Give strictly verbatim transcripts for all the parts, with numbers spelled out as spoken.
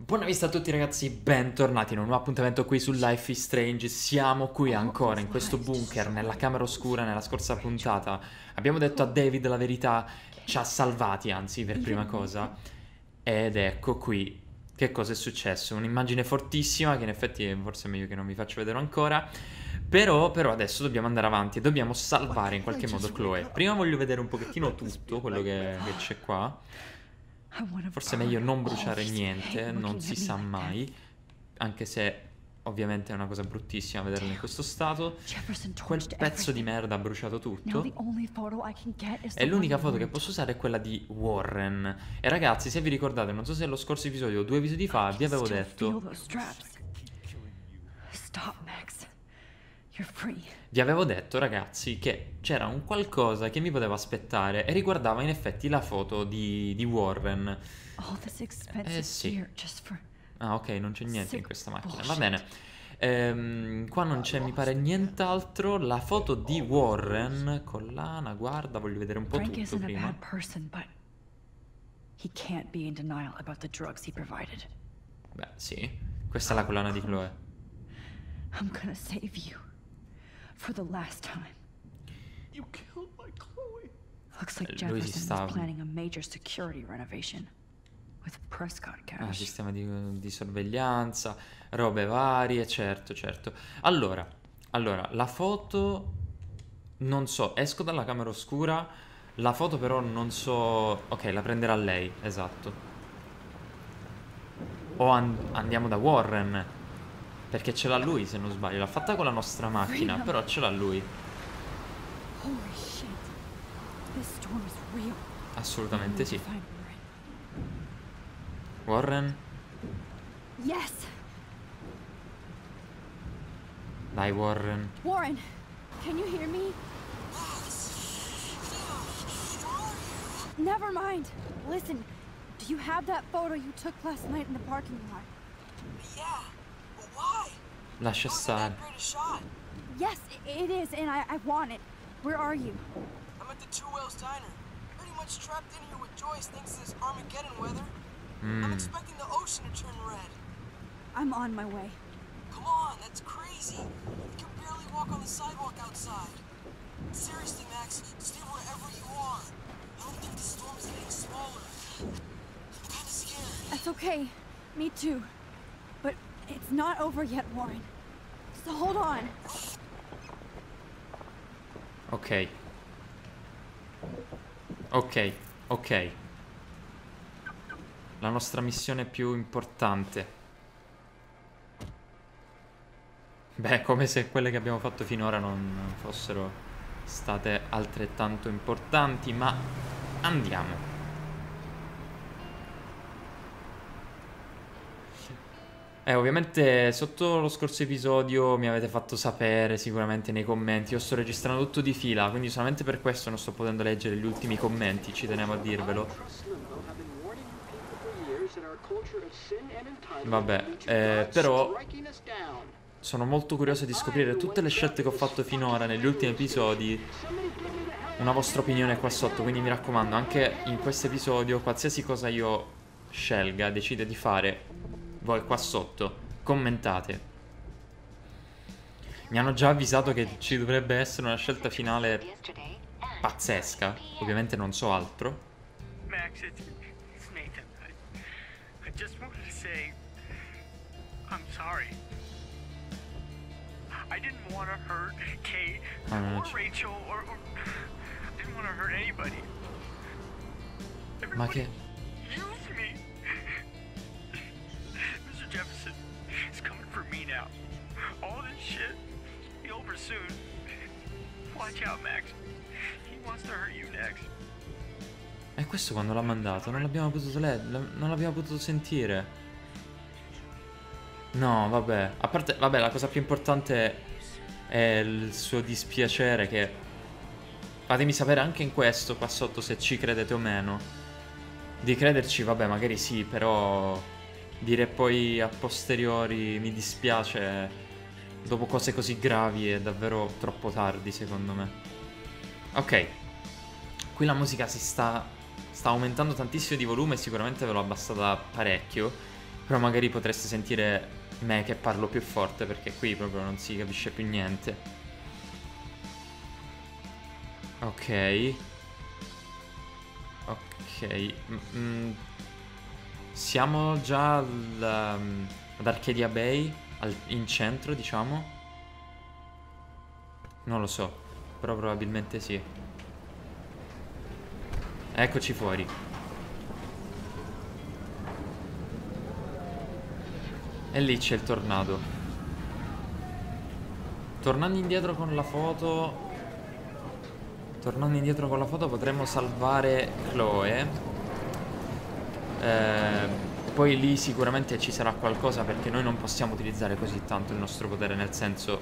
Buona vista a tutti ragazzi, bentornati in un nuovo appuntamento qui su Life is Strange. Siamo qui ancora in questo bunker, nella camera oscura. Nella scorsa puntata abbiamo detto a David la verità, ci ha salvati anzi per prima cosa. Ed ecco qui che cosa è successo. Un'immagine fortissima che in effetti forse è meglio che non vi faccio vedere ancora. Però, però adesso dobbiamo andare avanti e dobbiamo salvare in qualche modo Chloe. Prima voglio vedere un pochettino tutto quello che, che c'è qua. Forse è meglio non bruciare niente, non si sa mai. Anche se ovviamente è una cosa bruttissima vederlo in questo stato. Quel pezzo di merda ha bruciato tutto. E l'unica foto che posso usare è quella di Warren. E ragazzi, se vi ricordate, non so se è lo scorso episodio o due episodi fa, vi avevo detto... Vi avevo detto, ragazzi, che c'era un qualcosa che mi poteva aspettare e riguardava in effetti la foto di, di Warren. Eh sì. Ah, ok, non c'è niente in questa macchina. Va bene. Ehm, qua non c'è, mi pare, nient'altro. La foto di Warren, collana, guarda, voglio vedere un po' tutto prima. Beh, sì. Questa è la collana di Chloe. I'm gonna save you. For the last time. You killed my Chloe. Looks like Eh, lui si Jefferson sta... was planning a major security renovation with Prescott cash. Ah, sistema di, di sorveglianza, robe varie, certo, certo. Allora, allora, la foto... Non so, esco dalla camera oscura, la foto però non so... Ok, la prenderà lei, esatto. O an- andiamo da Warren, perché ce l'ha lui se non sbaglio. L'ha fatta con la nostra macchina, però ce l'ha lui. Holy shit. This storm is real. Assolutamente sì. Find Warren? Warren. Yes. Dai Warren. Warren, can you hear me? Never mind. Listen, do you have that photo you took last night in the parking lot? Yeah, but why? Lascia stare. Great a shot. Yes, i- it is, and I, I want it. Where are you? I'm at the Two Whales Diner. Pretty much trapped in here with Joyce thanks to this Armageddon weather. I'm Mm. expecting the ocean to turn red. I'm on my way. Come on, that's crazy. You can barely walk on the sidewalk outside. Seriously, Max, stay wherever you are. I don't think the storm is getting smaller. I'm kinda scared. That's okay. Me too. But it's not over yet, Warren. So hold on. Ok. Ok, ok. La nostra missione più importante. Beh, come se quelle che abbiamo fatto finora non fossero state altrettanto importanti, ma andiamo. Eh, ovviamente sotto lo scorso episodio mi avete fatto sapere sicuramente nei commenti. Io sto registrando tutto di fila, quindi solamente per questo non sto potendo leggere gli ultimi commenti, ci tenevo a dirvelo. Vabbè, eh, però sono molto curioso di scoprire tutte le scelte che ho fatto finora negli ultimi episodi. Una vostra opinione qua sotto, quindi mi raccomando, anche in questo episodio, qualsiasi cosa io scelga, decida di fare, voi qua sotto commentate. Mi hanno già avvisato che ci dovrebbe essere una scelta finale pazzesca. Ovviamente non so altro. Max, it's, it's Nathan. I, I just wanted to say I'm sorry. I didn't want to hurt Kate Ah, no, or c- Rachel or, or I didn't want to hurt anybody. Ma Everybody che... used me. Mister Jefferson is coming for me now. All this shit be over soon. Watch out, Max. He wants to hurt you next. E questo quando l'ha mandato? Non l'abbiamo potuto le- non l'abbiamo potuto sentire. No, vabbè. A parte, vabbè, la cosa più importante è il suo dispiacere che... Fatemi sapere anche in questo qua sotto se ci credete o meno. Di crederci, vabbè, magari sì, però... Dire poi a posteriori mi dispiace dopo cose così gravi è davvero troppo tardi, secondo me. Ok. Qui la musica si sta... sta aumentando tantissimo di volume, sicuramente ve l'ho abbassata parecchio. Però magari potreste sentire me che parlo più forte, perché qui proprio non si capisce più niente. Ok. Ok. Mm, siamo già al, um, ad Arcadia Bay, al, in centro, diciamo. Non lo so, però probabilmente sì. Eccoci fuori. E lì c'è il tornado. Tornando indietro con la foto... Tornando indietro con la foto potremmo salvare Chloe. Eh, poi lì sicuramente ci sarà qualcosa, perché noi non possiamo utilizzare così tanto il nostro potere, nel senso...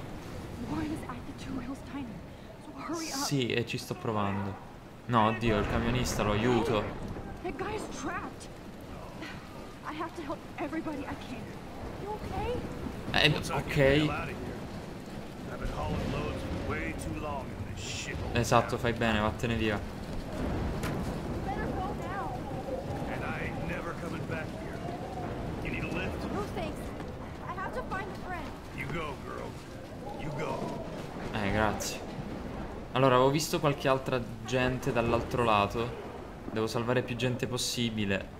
Sì, e ci sto provando. No, oddio, il camionista, lo aiuto. That guy's trapped. I have to help everybody I can. You okay? Eh, ok. I've been hauling loads for way too long in this shithole. Esatto, fai bene, vattene via. Better go now. And I ain't never coming back here. You need a lift? No thanks. I have to find a friend. You go, girl. You go. Eh, grazie. Allora, avevo visto qualche altra gente dall'altro lato. Devo salvare più gente possibile.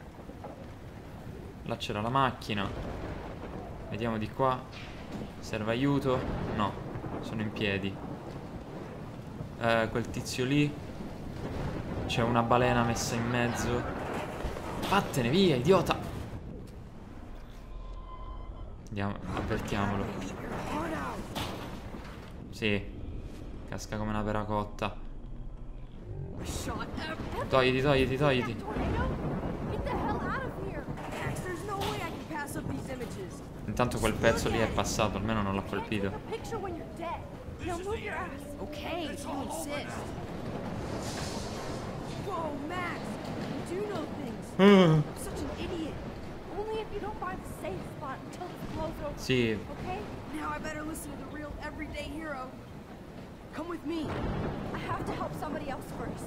Là c'era la macchina. Vediamo di qua. Serve aiuto? No, sono in piedi. Eh, quel tizio lì. C'è una balena messa in mezzo. Vattene via, idiota! Andiamo, avvertiamolo. Sì. Casca come una pera cotta. Togliti, togliti, togliti. Get the hell out of here. Max, there's no way I can pass up these images. Intanto quel pezzo lì è passato, almeno non l'ha colpito. Take a picture when you're dead. Now move your ass. Okay, if you insist. Whoa, Max, you do know things. I'm such an idiot. Only if you don't find a safe spot until this blows over. Sì, Okay? Now I better listen to the real everyday hero. Come with me. I have to help somebody else first.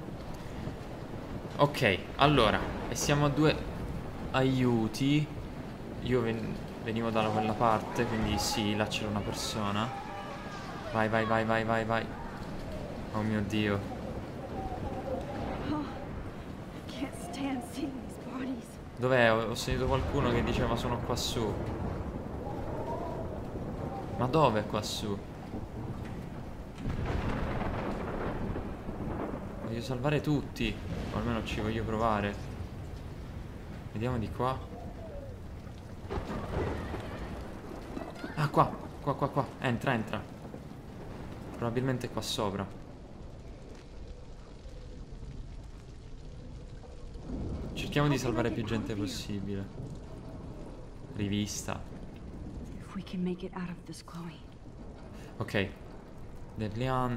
ok, allora, e siamo a due aiuti. Io ven venivo da quella parte, quindi sì, là c'era una persona. Vai, vai, vai, vai, vai, vai. Oh mio Dio. Oh, I can't stand seeing these bodies. Dov'è? Ho, ho sentito qualcuno che diceva sono qua su. Ma dove qua su? Voglio salvare tutti. O almeno ci voglio provare. Vediamo di qua. Ah, qua. Qua, qua, qua. Entra, entra. Probabilmente qua sopra. Cerchiamo di salvare più gente possibile. Rivista. If we can make it out of this, Chloe. Ok. Deadlian.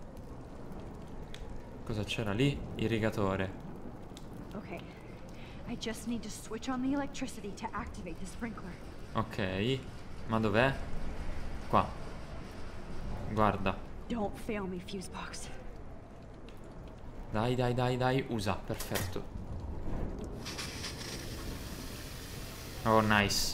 Cosa c'era lì? Irrigatore. Okay. I just need to switch on the electricity to activate the sprinkler. Ok. Ma dov'è? Qua. Guarda. Don't fail me, Fusebox. Dai, dai, dai, dai. Usa. Perfetto. Oh, nice.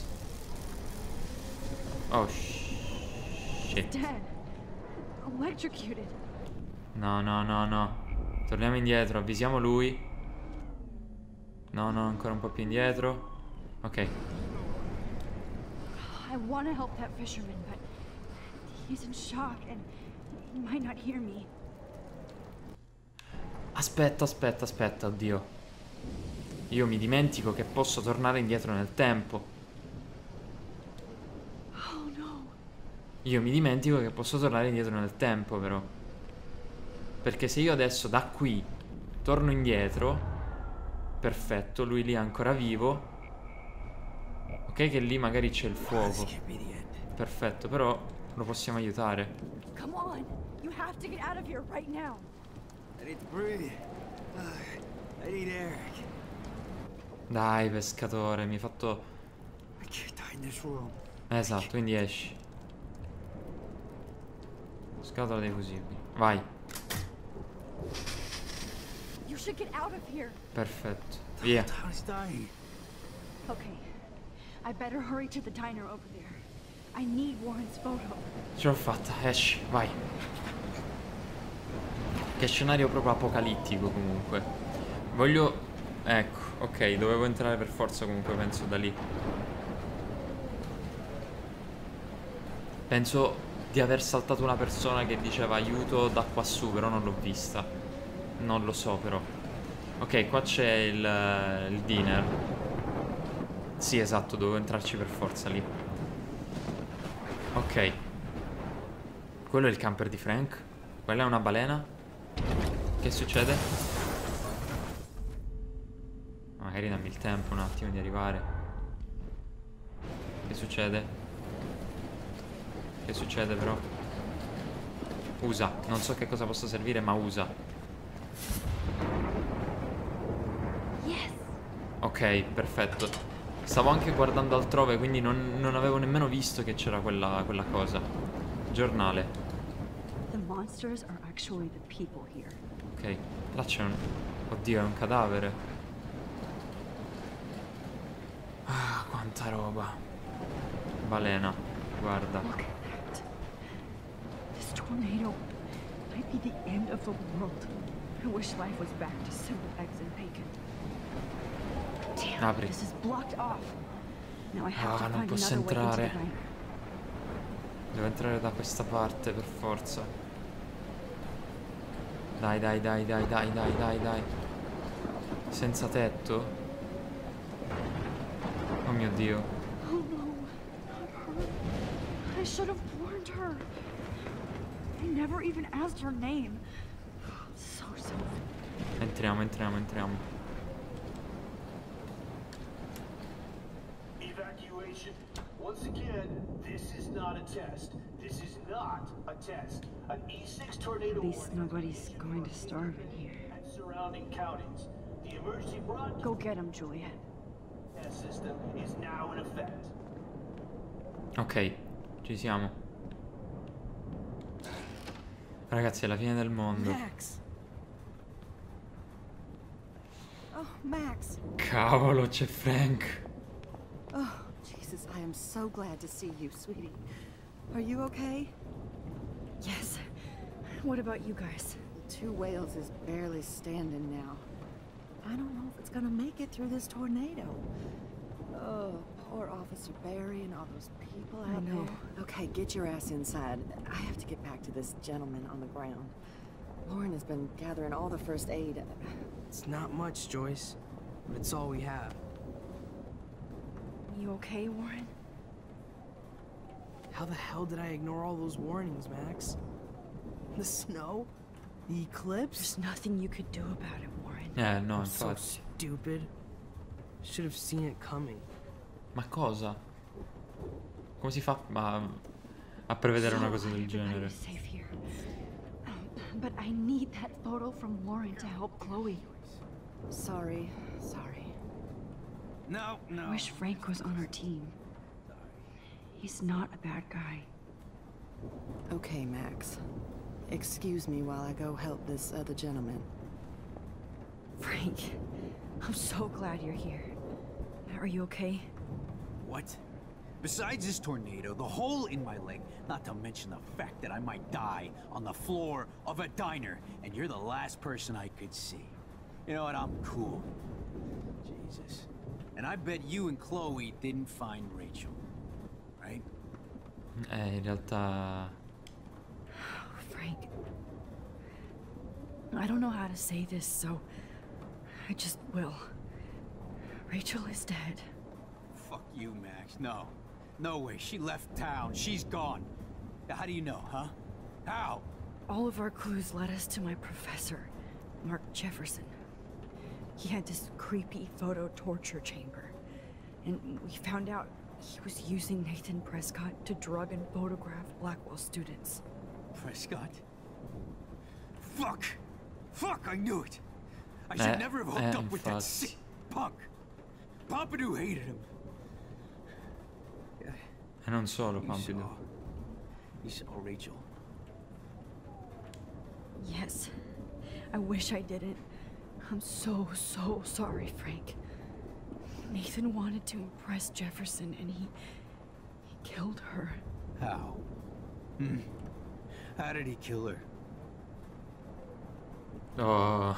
Oh, shit. Dead. Electrocuted. No, no, no, no. Torniamo indietro. Avvisiamo lui. No, no, ancora un po' più indietro. Ok. I want to help that fisherman, but he's in shock and he might not hear me. Aspetta, aspetta, aspetta, oddio. Io mi dimentico che posso tornare indietro nel tempo. Oh no. Io mi dimentico che posso tornare indietro nel tempo, però. Perché se io adesso da qui torno indietro, perfetto, lui lì è ancora vivo. Ok, che lì magari c'è il fuoco. Perfetto, però lo possiamo aiutare. Come on. You have to get out of here right now. I need to breathe. I need air. Dai, pescatore, mi hai fatto... I can't die in this room. Esatto, quindi esci. Scatola dei fusibili. Vai. You should get out of here. Perfetto. Via. Town is dying. Okay. I better hurry to the diner over there. I need Warren's photo. Ce l'ho fatta, esci, vai. Che scenario proprio apocalittico comunque. Voglio... Ecco, ok, dovevo entrare per forza comunque, penso da lì. Penso di aver saltato una persona che diceva aiuto da qua su, però non l'ho vista. Non lo so però. Ok, qua c'è il, il dinner. Sì, esatto, dovevo entrarci per forza lì. Ok. Quello è il camper di Frank. Quella è una balena. Che succede? Magari dammi il tempo un attimo di arrivare. Che succede? Che succede però? Usa. Non so che cosa possa servire, ma usa. Yes. Ok, perfetto. Stavo anche guardando altrove, quindi non, non avevo nemmeno visto che c'era quella, quella cosa. Giornale. The monsters are actually the people here. Ok, là c'è un... Oddio, è un cadavere. Ah, quanta roba. Balena, guarda. Look at that. This tornado might be the end of the world. I wish life was back to simple eggs and bacon. Damn, Apri. this is blocked off. Now I have Ah, to non find posso another way into the entrare. diner. Devo entrare da questa parte per forza. Dai, dai, dai, dai, dai, dai, dai, dai. Senza tetto? Oh mio Dio. Oh no, not her. I should have warned her. I never even asked her name. So selfish. Entriamo, entriamo, entriamo. Evacuation. Once again, this is not a test. This is not a test. An E six tornado At least warning nobody's going to starve in here. and surrounding counties. The emergency broadcast Go get him, Juliet. system is now in effect. Ok, ci siamo. Ragazzi, è la fine del mondo. Max. Oh, Max. Cavolo, c'è Frank. Oh, Jesus, I am so glad to see you, sweetie. Are you okay? Yes. What about you guys? The Two Whales is barely standing now. I don't know if it's gonna make it through this tornado. Oh, poor Officer Barry and all those people I out know. there. Okay, get your ass inside. I have to get back to this gentleman on the ground. Lauren has been gathering all the first aid. It's not much, Joyce, but it's all we have. You okay, Warren? How the hell did I ignore all those warnings, Max? The snow? The eclipse? There's nothing you could do about it, Warren. Eh, no, I'm so infatti. stupid. Should have seen it coming. Ma cosa? Come si fa a, a prevedere una cosa del genere? Everybody's safe here. Um, but I need that photo from Lauren to help Chloe. Sorry, sorry. No, no. I wish Frank was on our team. He's not a bad guy. Okay, Max. Excuse me while I go help this other gentleman. Frank, I'm so glad you're here. Are you okay? What? Besides this tornado, the hole in my leg, not to mention the fact that I might die on the floor of a diner, and you're the last person I could see. You know what? I'm cool. Jesus. And I bet you and Chloe didn't find Rachel. Right? Eh, in realtà... Frank, I don't know how to say this, so I just will. Rachel is dead. Fuck you, Max. No. No way. She left town. She's gone. How do you know, huh? How? All of our clues led us to my professor, Mark Jefferson. He had this creepy photo torture chamber. And we found out he was using Nathan Prescott to drug and photograph Blackwell students. Prescott? Fuck! Fuck, I knew it! I should Eh, never have hooked eh, up with that infatti. sick punk! Pompidou hated him. Yeah, E non solo, you Pompidou. saw... You saw Rachel. Yes. I wish I didn't. I'm so, so sorry, Frank. Nathan wanted to impress Jefferson, and he... he killed her. How? Hmm. How did he kill her? Oh.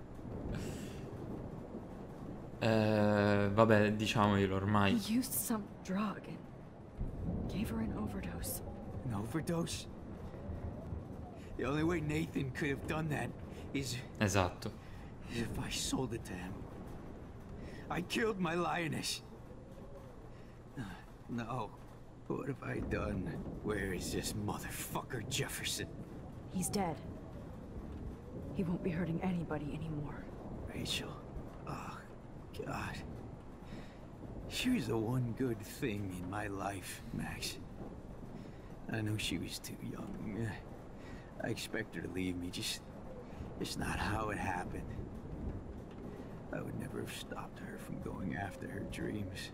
Eh, vabbè, diciamoglielo ormai. He used some drug and gave her an overdose. An overdose? The only way Nathan could have done that is Esatto. if I sold it to him. I killed my lioness. Uh, No. What have I done? Where is this motherfucker Jefferson? He's dead. He won't be hurting anybody anymore. Rachel. Oh, God. She was the one good thing in my life, Max. I know she was too young. I expect her to leave me, just... It's not how it happened. I would never have stopped her from going after her dreams.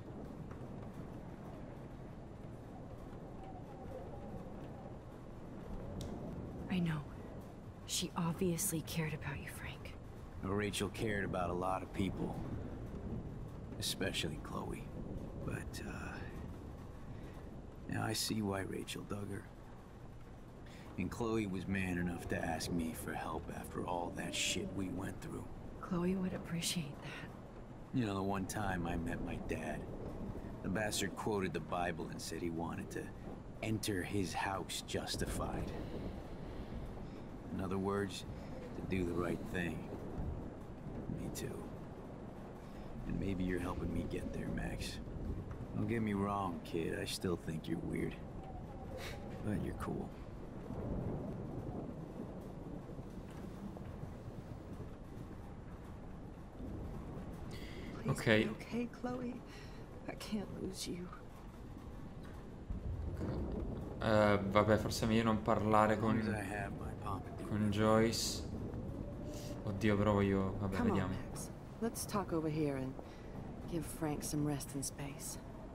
I know. She obviously cared about you, Frank. Well, Rachel cared about a lot of people. Especially Chloe. But, uh... now I see why Rachel dug her. And Chloe was man enough to ask me for help after all that shit we went through. Chloe would appreciate that. You know, the one time I met my dad, the bastard quoted the Bible and said he wanted to enter his house justified. In other words, to do the right thing. Me too. And maybe you're helping me get there, Max. Don't get me wrong, kid. I still think you're weird. But you're cool. Please Okay. be okay, Chloe. I can't lose you. Eh, vabbè, forse è meglio non parlare As long as con, I have my Pompadour. con Joyce. Oddio, però voglio... Vabbè, Come on, vediamo. Max. Let's talk over here and give Frank some rest and space.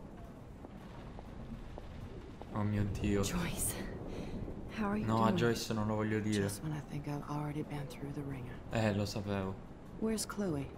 Oh mio Dio. Joyce, how are you No, a doing? Joyce non lo voglio dire. Just when I think I've already been through the ringer. Eh, lo sapevo. Where's Chloe?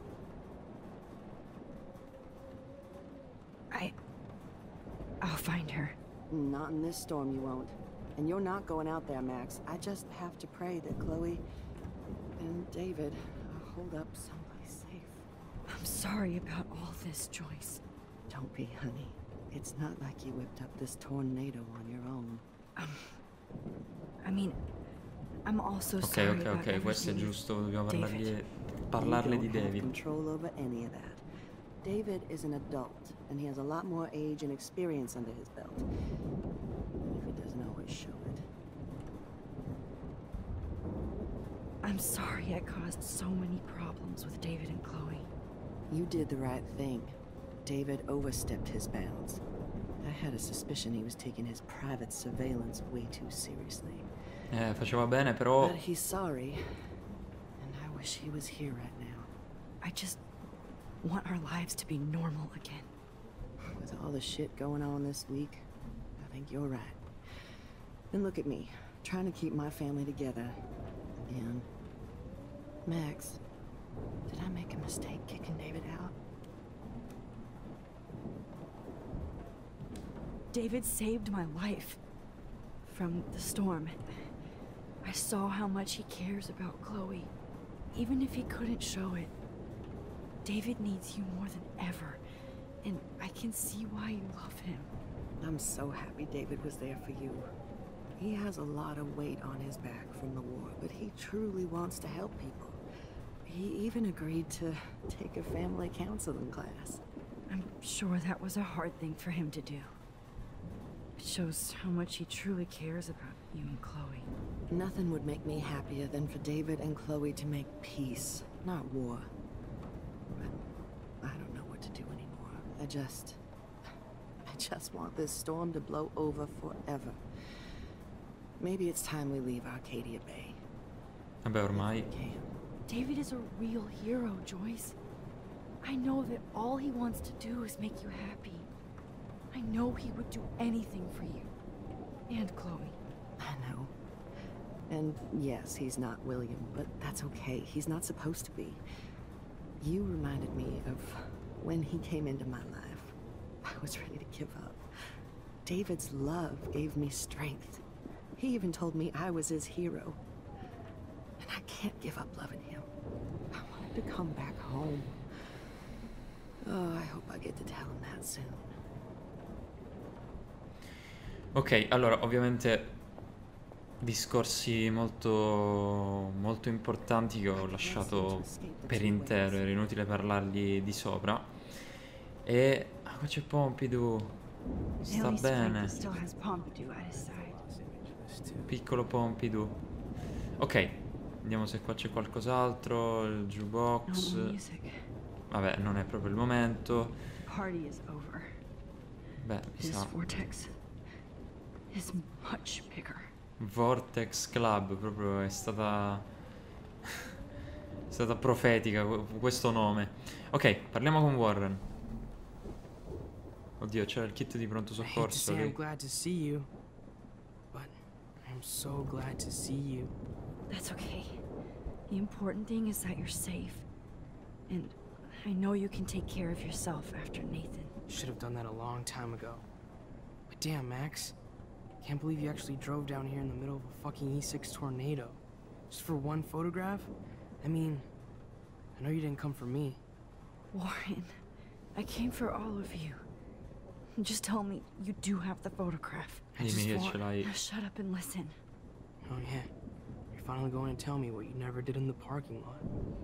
I... I'll find her. Not in this storm, you won't. And you're not going out there, Max. I just have to pray that Chloe and David hold up someplace safe. I'm sorry about all this, Joyce. Don't be, honey. It's not like you whipped up this tornado on your own. Um... I mean... I'm also Ok, sorry ok, about ok, questo è everything with giusto. Dobbiamo parlargli, David. parlarle You di don't have David. control over any of that. David is an adult, and he has a lot more age and experience under his belt. Even if he doesn't always show it. I'm sorry I caused so many problems with David and Chloe. You did the right thing. David overstepped his bounds. I had a suspicion he was taking his private surveillance way too seriously. Eh, faceva bene, però... But he's sorry, and I wish he was here right now. I just want our lives to be normal again. With all the shit going on this week, I think you're right. And look at me, trying to keep my family together. And... Max, did I make a mistake kicking David out? David saved my life from the storm. I saw how much he cares about Chloe, even if he couldn't show it. David needs you more than ever, and I can see why you love him. I'm so happy David was there for you. He has a lot of weight on his back from the war, but he truly wants to help people. He even agreed to take a family counseling class. I'm sure that was a hard thing for him to do. It shows how much he truly cares about you and Chloe. Nothing would make me happier than for David and Chloe to make peace, not war. But I don't know what to do anymore. I just... I just want this storm to blow over forever. Maybe it's time we leave Arcadia Bay. Vabbè, ormai... Okay. David is a real hero, Joyce. I know that all he wants to do is make you happy. I know he would do anything for you. And Chloe. I know. And yes, he's not William, but that's okay. He's not supposed to be. You reminded me of When he came into my life, I was ready to give up. David's love gave me strength. He even told me I was his hero. And I can't give up loving him. I wanted to come back home. Oh, I hope I get to tell him that soon. Ok, allora ovviamente discorsi molto molto importanti che ho lasciato per intero, era inutile parlargli di sopra. E ah, qua c'è Pompidou, sta bene, piccolo Pompidou. Ok, vediamo se qua c'è qualcos'altro, il jukebox. Vabbè, non è proprio il momento. Beh, mi sa is much bigger. Vortex Club, proprio è stata è stata profetica questo nome. Ok, parliamo con Warren. Oddio, c'era il kit di pronto soccorso. I'm glad to see you, but I'm so glad to see you. That's okay. The important thing is that you're safe, and I know you can take care of yourself after Nathan. Should have done that a long time ago. But damn, Max. Can't believe you actually drove down here in the middle of a fucking E six tornado. Just for one photograph? I mean, I know you didn't come for me. Warren, I came for all of you. Just tell me you do have the photograph. I just want... Now shut up and listen. Oh yeah, you're finally going to tell me what you never did in the parking lot.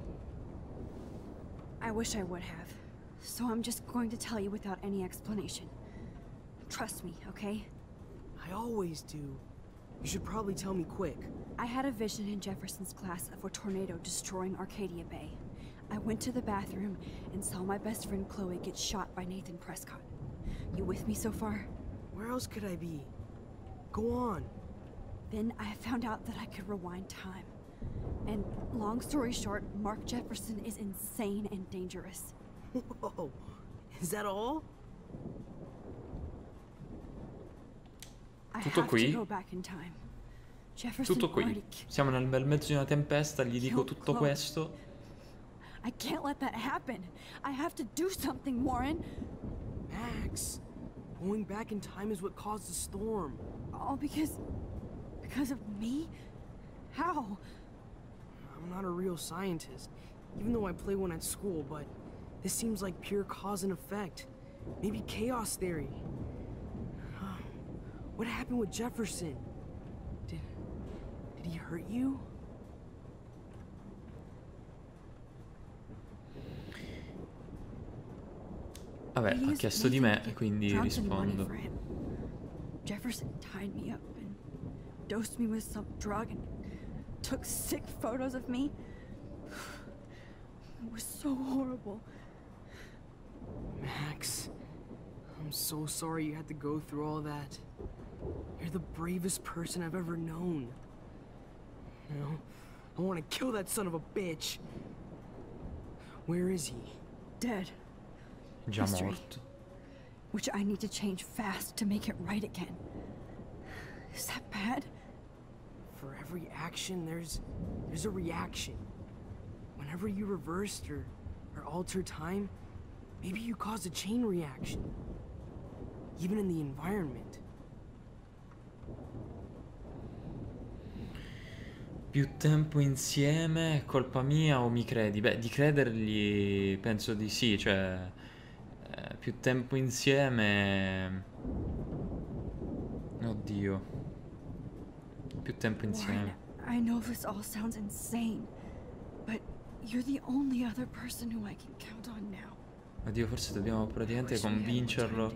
I wish I would have. So I'm just going to tell you without any explanation. Trust me, okay? I always do. You should probably tell me quick. I had a vision in Jefferson's class of a tornado destroying Arcadia Bay. I went to the bathroom and saw my best friend Chloe get shot by Nathan Prescott. You with me so far? Where else could I be? Go on. Then I found out that I could rewind time. And long story short, Mark Jefferson is insane and dangerous. Whoa, is that all? Tutto qui? Tutto qui. Siamo nel bel mezzo di una tempesta, gli dico tutto questo. I can't let that happen. I have to do something, Warren. Max, going back in time is what caused the storm. All because... because of me? How? I'm not a real scientist, even though I play one at school, but this seems like pure cause and effect. Maybe chaos theory. What happened with Jefferson? Did... did he hurt you? Vabbè, ha chiesto di me e quindi rispondo. Jefferson tied me up and dosed me with some drug and took sick photos of me. It was so horrible. Max, I'm so sorry you had to go through all that. You're the bravest person I've ever known. You know, I want to kill that son of a bitch. Where is he? Dead. Già morto. Which I need to change fast to make it right again. Is that bad? For every action, there's there's a reaction. Whenever you reversed or, or altered time, maybe you caused a chain reaction. Even in the environment. Più tempo insieme è colpa mia o mi credi? Beh, di credergli penso di sì, cioè eh, più tempo insieme. Oddio. Più tempo insieme. Warren, I know this all sounds insane, but you're the only other person who I can count on now. Oddio, forse dobbiamo praticamente convincerlo.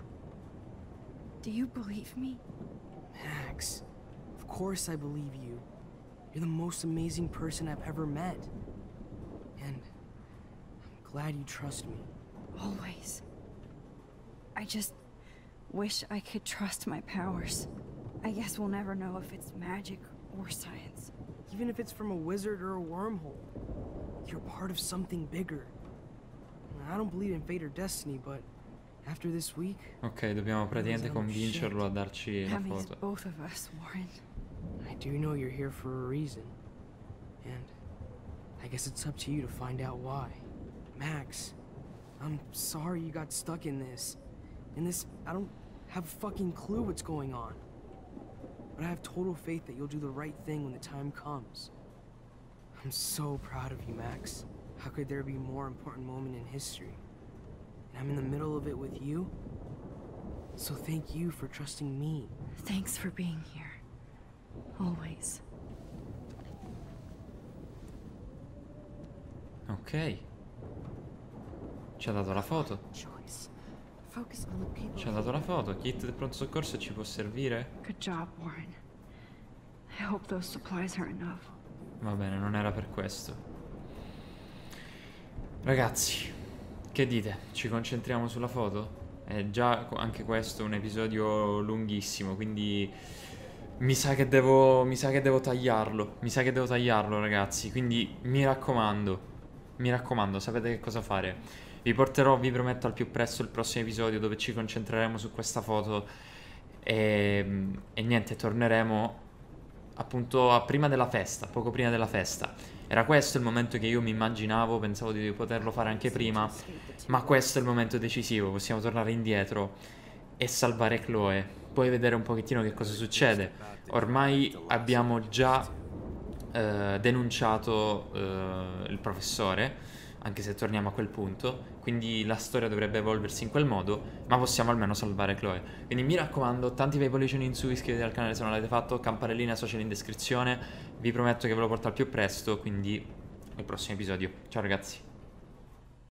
Do you believe me? Max, of course I believe you. You're the most amazing person I've ever met. And I'm glad you trust me. Always. I just wish I could trust my powers. I guess we'll never know if it's magic or science. Even if it's from a wizard or a wormhole. You're part of something bigger. I don't believe in fate or destiny, but after this week... Ok, dobbiamo praticamente convincerlo a darci la foto. Both of us, Warren. I do know you're here for a reason. And I guess it's up to you to find out why. Max, I'm sorry you got stuck in this. In this, I don't have a fucking clue what's going on. But I have total faith that you'll do the right thing when the time comes. I'm so proud of you, Max. How could there be a more important moment in history? And I'm in the middle of it with you. So thank you for trusting me. Thanks for being here. Always. Ok. Ci ha dato la foto. Choice. Focus on the people. Ci ha dato la foto. Kit del pronto soccorso ci può servire? Good job, Warren. I hope those supplies are enough. Va bene, non era per questo. Ragazzi, che dite? Ci concentriamo sulla foto? È già anche questo un episodio lunghissimo, quindi mi sa che devo mi sa che devo tagliarlo. Mi sa che devo tagliarlo, ragazzi. Quindi mi raccomando, mi raccomando, sapete che cosa fare. Vi porterò, vi prometto, al più presto il prossimo episodio dove ci concentreremo su questa foto e, e niente, torneremo appunto a prima della festa, poco prima della festa. Era questo il momento che io mi immaginavo, pensavo di poterlo fare anche prima, ma questo è il momento decisivo, possiamo tornare indietro e salvare Chloe. Poi vedere un pochettino che cosa succede. Ormai abbiamo già eh, denunciato eh, il professore, anche se torniamo a quel punto, quindi la storia dovrebbe evolversi in quel modo, ma possiamo almeno salvare Chloe. Quindi mi raccomando, tanti bei pollicioni in su, iscrivetevi al canale se non l'avete fatto, campanellina, social in descrizione, vi prometto che ve lo porto al più presto, quindi al prossimo episodio. Ciao ragazzi.